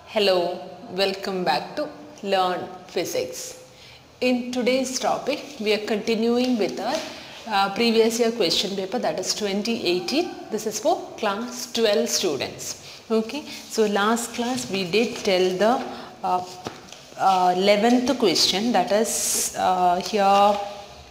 Hello, welcome back to Learn Physics. In today's topic, we are continuing with our previous year question paper, that is 2018. This is for class 12 students. Okay, so last class we did tell the 11th question, that is here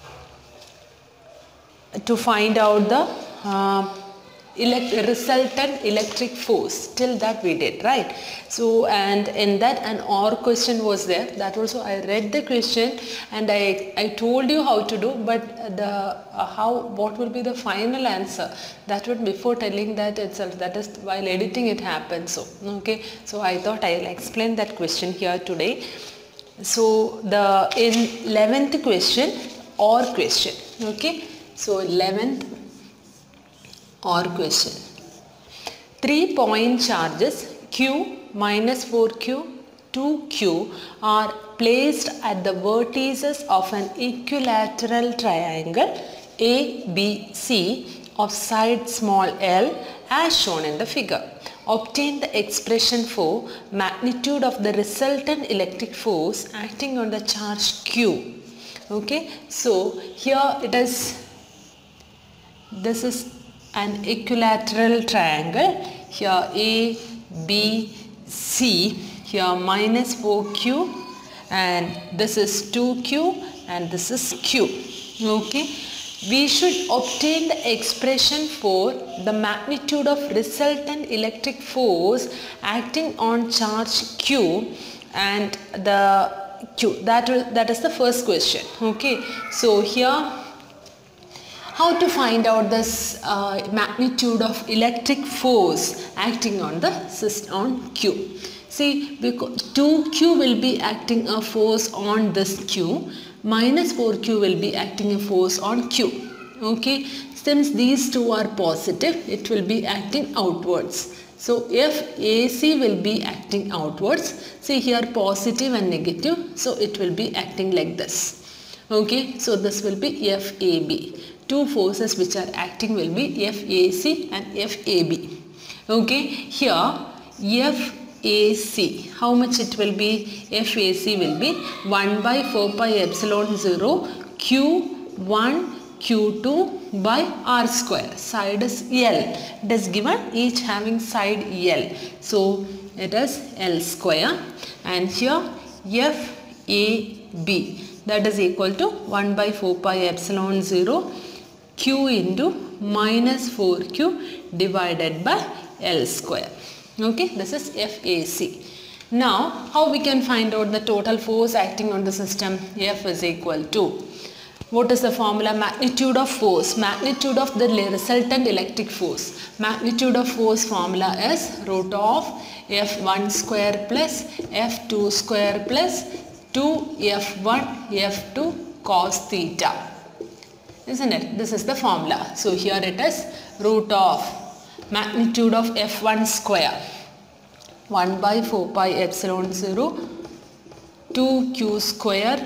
to find out the resultant electric force. Till that we did, right? So, and in that an OR question was there. That also I read the question and I told you how to do, but the what will be the final answer, that would before telling that itself, that is while editing it happens. So okay, so I thought I will explain that question here today. So the in 11th question, OR question. Okay, so 11th OR question. 3-point charges Q, minus 4Q, 2Q are placed at the vertices of an equilateral triangle ABC of side small l as shown in the figure. Obtain the expression for magnitude of the resultant electric force acting on the charge Q. Okay, so here it is, this is an equilateral triangle, here A, B, C, here minus 4Q, and this is 2Q, and this is Q. Okay, we should obtain the expression for the magnitude of resultant electric force acting on charge Q and the Q. That is the first question. Okay, so here how to find out this magnitude of electric force acting on the system on Q. See, because 2Q will be acting a force on this Q, minus 4Q will be acting a force on Q. Okay, since these two are positive, it will be acting outwards. So FAC will be acting outwards. See here, positive and negative, so it will be acting like this. Okay, so this will be FAB. Two forces which are acting will be FAC and FAB. Okay, here FAC, how much it will be? FAC will be 1 by 4 pi epsilon 0 Q1 Q2 by R square. Side is L. It is given each having side L. So it is L square, and here FAB, that is equal to 1 by 4 pi epsilon 0 Q into minus 4Q divided by L square. Okay, this is FAC. Now, how we can find out the total force acting on the system? F is equal to, what is the formula? Magnitude of force, magnitude of the resultant electric force. Magnitude of force formula is root of F1 square plus F2 square plus 2F1 F2 cos theta. Isn't it? This is the formula. So here it is root of magnitude of F1 square 1 by 4 pi epsilon 0 2Q square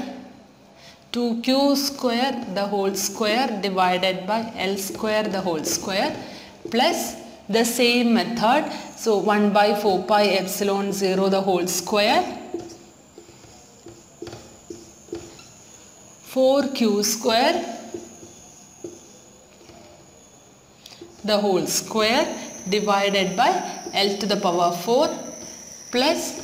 the whole square divided by L square the whole square plus the same method. So 1 by 4 pi epsilon 0 the whole square, 4Q square the whole square divided by L to the power 4 plus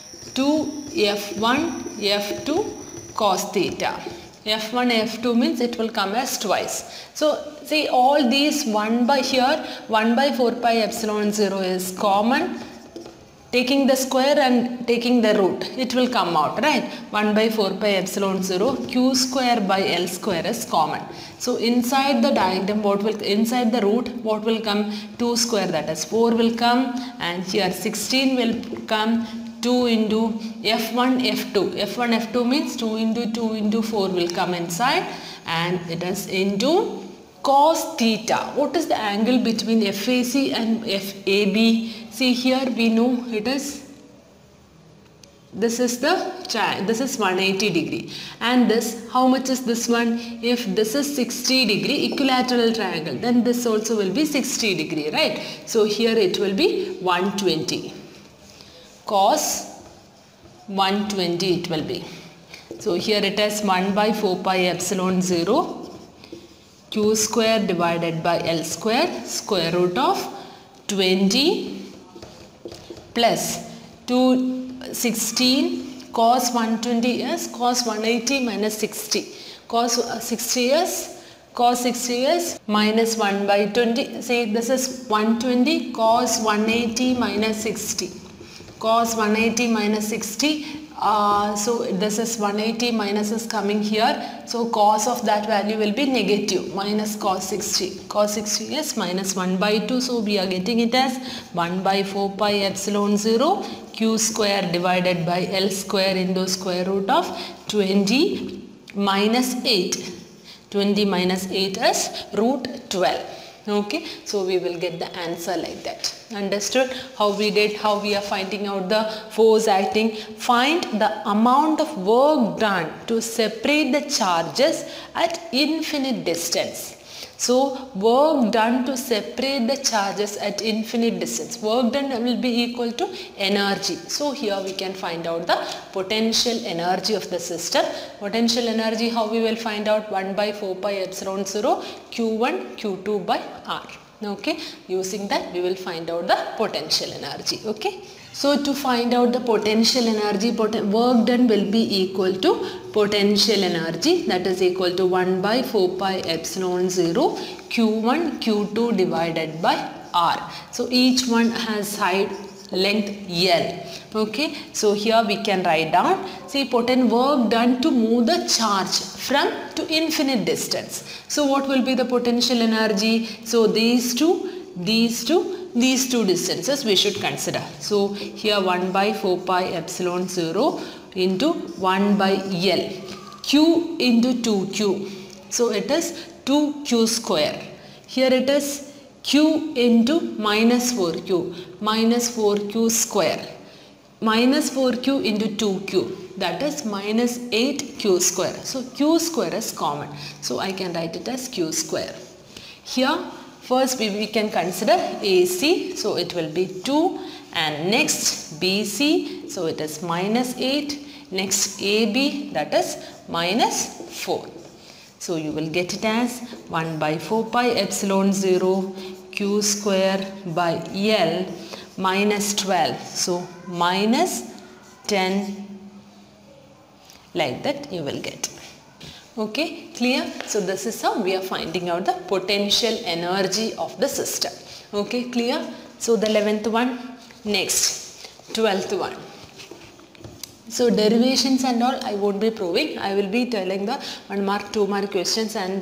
2F1 F2 cos theta. F1 F2 means it will come as twice. So see, all these 1 by 4 pi epsilon 0 is common. Taking the square and taking the root, it will come out, right? 1 by 4 pi epsilon 0 Q square by L square is common. So inside the diagram, inside the root, what will come? 2 square, that is 4 will come, and here 16 will come. 2 into F1 F2. F1 F2 means 2 into 4 will come inside, and it is into cos theta. What is the angle between FAC and FAB? See here we know it is, this is 180 degree, and this, how much is this one? If this is 60 degree equilateral triangle, then this also will be 60 degree, right? So here it will be 120. cos 120 it will be. So here it is 1 by 4 pi epsilon 0 q square divided by L square square root of 20 plus 216 cos 120 is cos 180 minus 60. Cos 60 is minus 1 by 20. Say this is 120 cos 180 minus 60. Cos 180 minus 60. So this is 180 minus is coming here. So cos of that value will be negative minus cos 60. Cos 60 is minus 1 by 2. So we are getting it as 1 by 4 pi epsilon 0 q square divided by L square into square root of 20 minus 8. 20 minus 8 is root 12. Okay, so we will get the answer like that. Understood how we did, how we are finding out the force acting? Find the amount of work done to separate the charges at infinite distance. So work done to separate the charges at infinite distance. Work done will be equal to energy. So here we can find out the potential energy of the system. Potential energy, how we will find out? 1 by 4 pi epsilon 0 q1 q2 by r. Okay, using that we will find out the potential energy. Okay. So to find out the potential energy, work done will be equal to potential energy, that is equal to 1 by 4 pi epsilon 0 q1 q2 divided by r. So each one has side length L. Okay, so here we can write down, see, work done to move the charge from to infinite distance. So what will be the potential energy? So these two distances we should consider. So here 1 by 4 pi epsilon 0 into 1 by L, q into 2q. So it is 2q square. Here it is q into minus 4q, minus 4q square. Minus 4q into 2q, that is minus 8q square. So q square is common. So I can write it as q square. Here first we can consider AC, so it will be 2, and next BC, so it is minus 8, next AB, that is minus 4. So you will get it as 1 by 4 pi epsilon 0 q square by L minus 12, so minus 10, like that you will get. Okay, clear? So this is how we are finding out the potential energy of the system. Okay, clear? So the 11th one. Next, 12th one. So derivations and all I won't be proving. I will be telling the 1 mark, 2 mark questions, and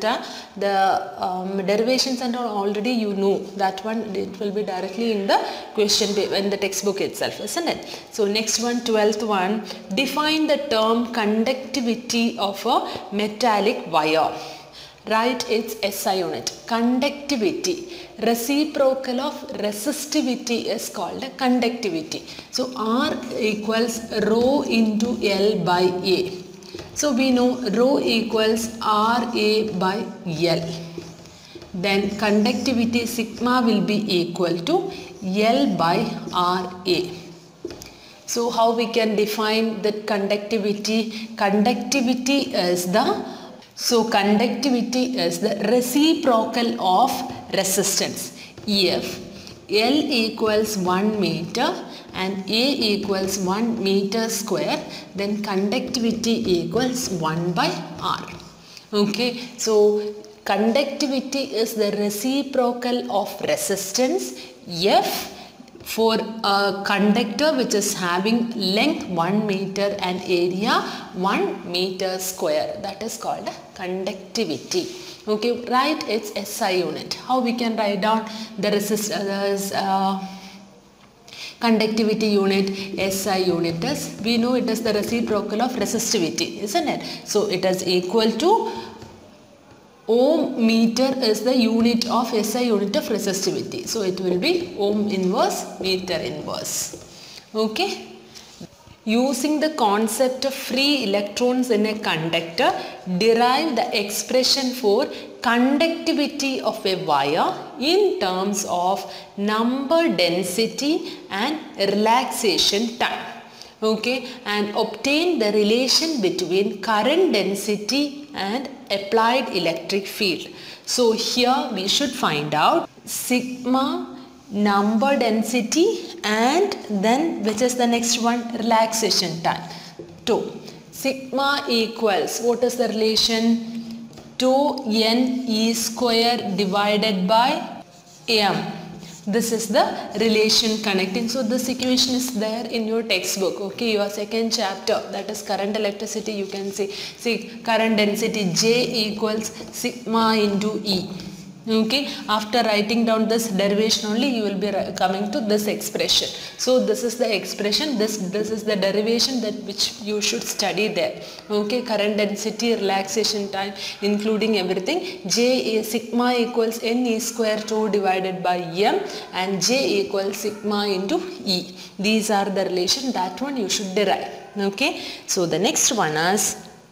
the derivations and all already you know. That one, it will be directly in the question paper, in the textbook itself, isn't it? So next one, 12th one. Define the term conductivity of a metallic wire. Write its SI unit. Conductivity. Reciprocal of resistivity is called conductivity. So R equals rho into L by A. So we know rho equals RA by L. Then conductivity sigma will be equal to L by RA. So how we can define the conductivity? Conductivity is the reciprocal of resistance. If L equals 1 meter and A equals 1 meter square, then conductivity equals 1 by R. Okay, so conductivity is the reciprocal of resistance F for a conductor which is having length 1 meter and area 1 meter square. That is called conductivity. Okay, write its SI unit. How we can write down the conductivity unit? SI unit is, we know it is the reciprocal of resistivity, isn't it? So it is equal to ohm meter is the unit of SI unit of resistivity. So it will be ohm inverse meter inverse. Okay. Using the concept of free electrons in a conductor, derive the expression for conductivity of a wire in terms of number density and relaxation time. Okay, and obtain the relation between current density and applied electric field. So here we should find out sigma number density and then which is the next one, relaxation time. 2. Sigma equals, what is the relation? 2NE square divided by M. This is the relation connecting. So this equation is there in your textbook. Okay, your second chapter, that is current electricity. You can see current density J equals sigma into E. Okay, after writing down this derivation only, you will be coming to this expression. So this is the expression, this is the derivation that which you should study there. Okay, current density, relaxation time, including everything. J is sigma equals NE square 2 divided by M, and J equals sigma into E. These are the relation, that one you should derive. Okay, so the next one is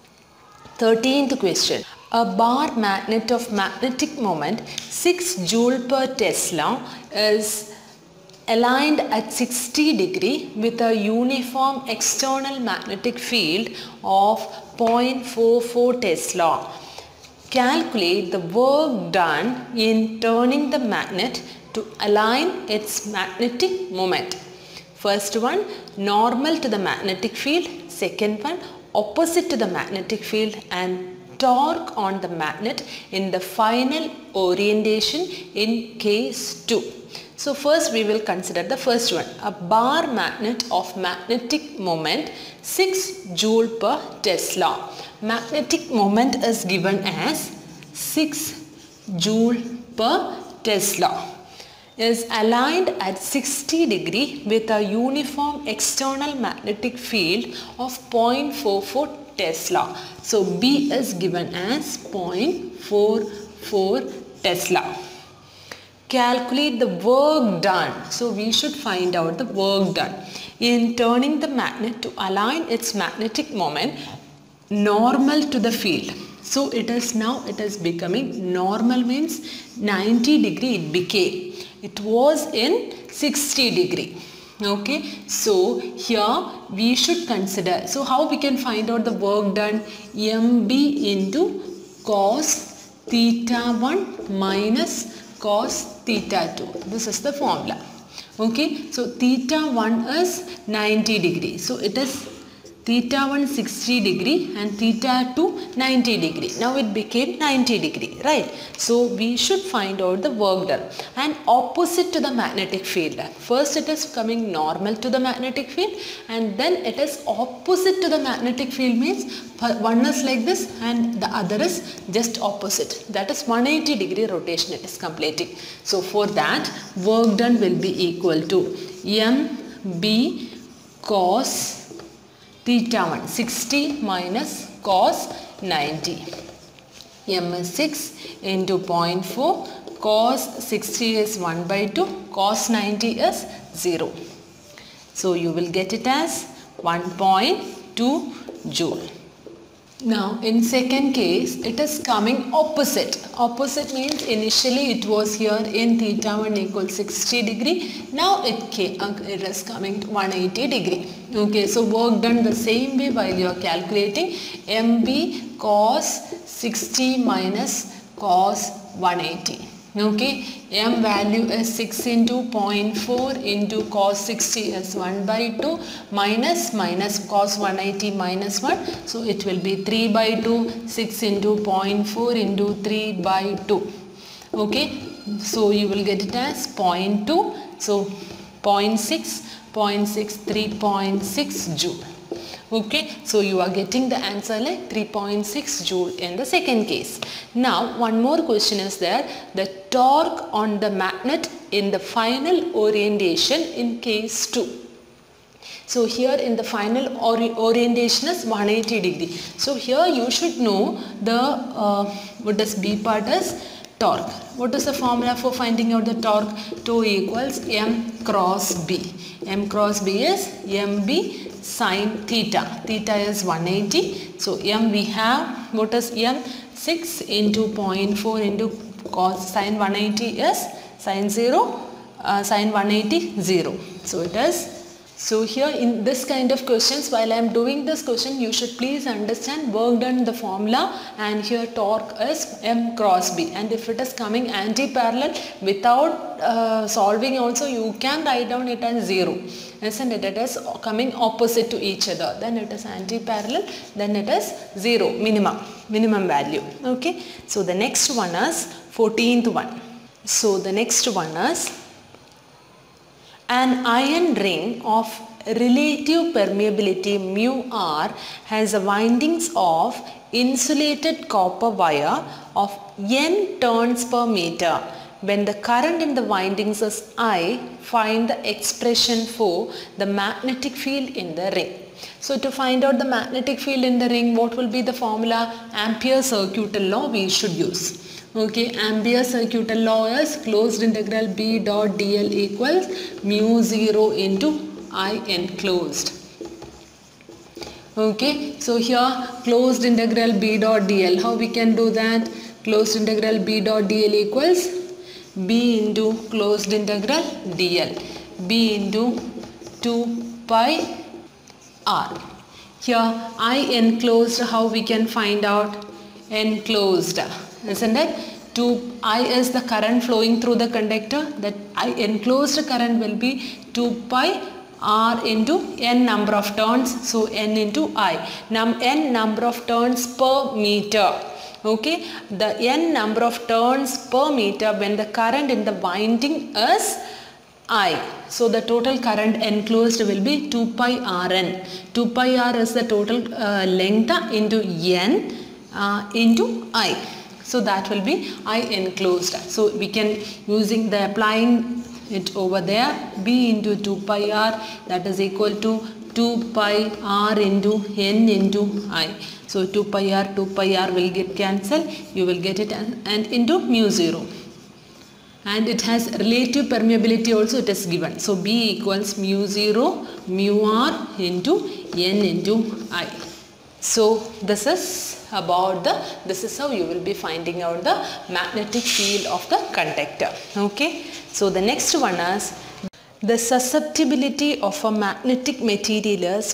13th question. A bar magnet of magnetic moment 6 Joule per Tesla is aligned at 60 degree with a uniform external magnetic field of 0.44 Tesla. Calculate the work done in turning the magnet to align its magnetic moment. First one, normal to the magnetic field. Second one, opposite to the magnetic field, and torque on the magnet in the final orientation in case 2. So first we will consider the first one. A bar magnet of magnetic moment 6 Joule per Tesla. Magnetic moment is given as 6 Joule per Tesla. Is aligned at 60 degree with a uniform external magnetic field of 0.44 Tesla. So B is given as 0.44 Tesla. Calculate the work done. So we should find out the work done in turning the magnet to align its magnetic moment normal to the field. So it is becoming normal, means 90 degree it became. It was in 60 degree. Okay, so here we should consider, so how we can find out the work done? MB into cos theta 1 minus cos theta 2. This is the formula. Okay, so theta 1 is 90 degree. So it is theta 1 60 degree and theta 2 90 degree. Now it became 90 degree, right? So we should find out the work done. And opposite to the magnetic field. First it is coming normal to the magnetic field, and then it is opposite to the magnetic field, means one is like this and the other is just opposite. That is 180 degree rotation it is completing. So for that, work done will be equal to MB cos theta 1 60 minus cos 90. M is 6 into 0.4, cos 60 is 1 by 2, cos 90 is 0. So you will get it as 1.2 Joule. Now in second case, it is coming opposite. Opposite means initially it was here in theta 1 equals 60 degree. Now it is coming to 180 degree. Okay, so work done the same way while you are calculating. MB cos 60 minus cos 180. Okay, M value is 6 into 0.4 into cos 60 is 1 by 2 minus cos 180 minus 1. So it will be 3 by 2, 6 into 0.4 into 3 by 2. Okay, so you will get it as 0.2. So 0.6, 3.6 Joule. Okay, so you are getting the answer like 3.6 Joule in the second case. Now one more question is there, the torque on the magnet in the final orientation in case 2. So here in the final orientation is 180 degree. So here you should know the what does B part is torque. What is the formula for finding out the torque? Tau equals m cross b. M cross b is mb sine theta. Theta is 180. So m we have, what is m? 6 into 0.4 into cos sine 180 is sine 0, sine 180 0. So it is. So here in this kind of questions, while I am doing this question, you should please understand, work done the formula, and here torque is m cross b, and if it is coming anti-parallel without solving also, you can write down it as 0, isn't it? It is coming opposite to each other, then it is anti-parallel, then it is 0, minimum value. Okay, so the next one is 14th one. So the next one is an iron ring of relative permeability mu r has a windings of insulated copper wire of n turns per meter. When the current in the windings is I, find the expression for the magnetic field in the ring. So to find out the magnetic field in the ring, what will be the formula? Ampere's circuital law we should use. Okay, Ampere's circuital law is closed integral B dot dl equals mu 0 into I enclosed. Okay, so here closed integral B dot dl, how we can do that? Closed integral B dot dl equals B into closed integral dl, B into 2 pi r. Here I enclosed, how we can find out? Enclosed, isn't it? 2I is the current flowing through the conductor, that I enclosed current will be 2 pi r into n number of turns, so n into I, n number of turns per meter. Okay, the n number of turns per meter when the current in the winding is I. So the total current enclosed will be 2 pi Rn. 2 pi r is the total length into n into I. So that will be I enclosed. So we can, using the applying it over there, B into 2 pi r, that is equal to 2 pi r into n into I. So 2 pi r will get cancelled. You will get it and into mu 0. And it has relative permeability also, it is given. So B equals mu 0 mu r into n into I. So this is about this is how you will be finding out the magnetic field of the conductor. Okay. So the next one is the susceptibility of a magnetic material is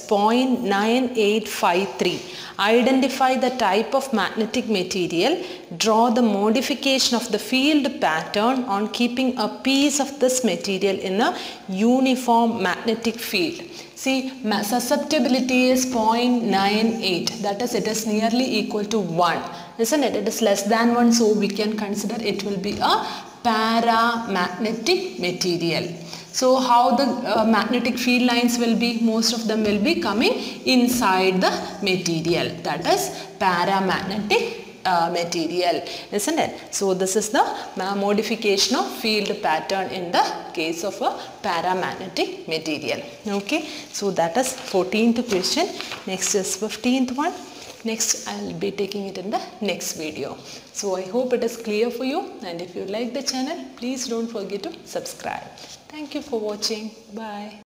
0.9853. Identify the type of magnetic material. Draw the modification of the field pattern on keeping a piece of this material in a uniform magnetic field. See, susceptibility is 0.98, that is, it is nearly equal to 1, isn't it? It is less than 1, so we can consider it will be a paramagnetic material. So how the magnetic field lines will be? Most of them will be coming inside the material, that is paramagnetic material, isn't it? So this is the modification of field pattern in the case of a paramagnetic material. Okay, so that is 14th question. Next is 15th one. Next I will be taking it in the next video. So I hope it is clear for you, and if you like the channel, please don't forget to subscribe. Thank you for watching. Bye.